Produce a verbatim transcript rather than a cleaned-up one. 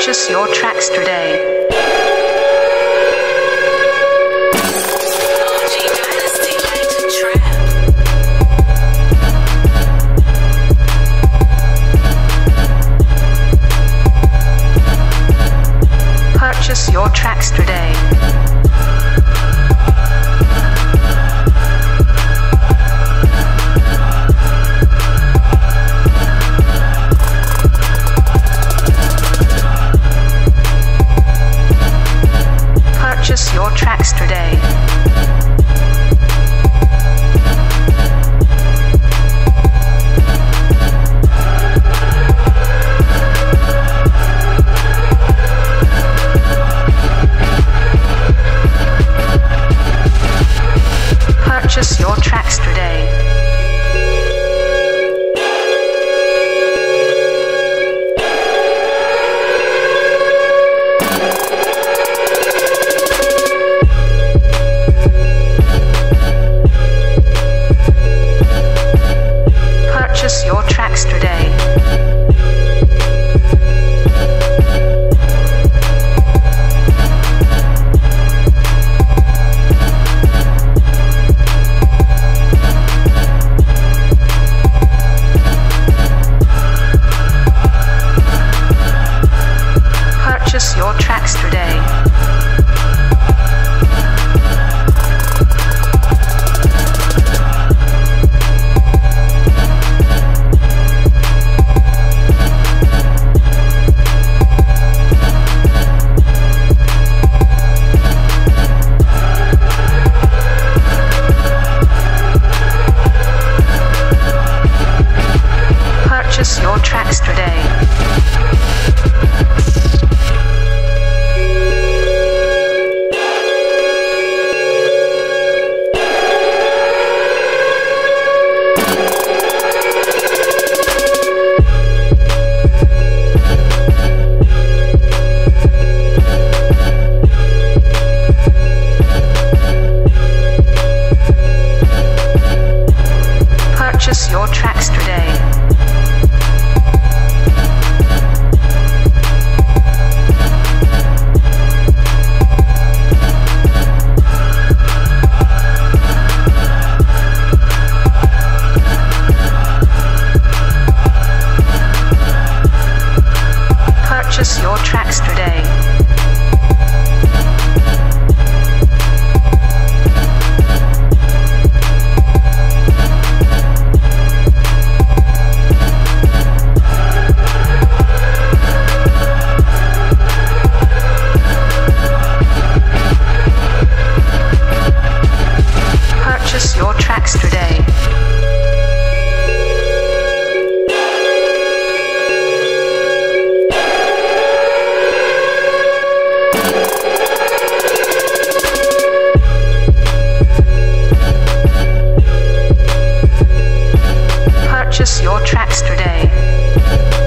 Purchase your tracks today. Dynasty like to trap. Purchase your tracks today. Purchase your tracks today. Purchase your tracks today. Purchase your tracks today. Purchase your tracks today. Purchase your tracks today. Purchase your tracks today. Purchase your tracks today. Purchase your tracks today. Purchase your tracks today.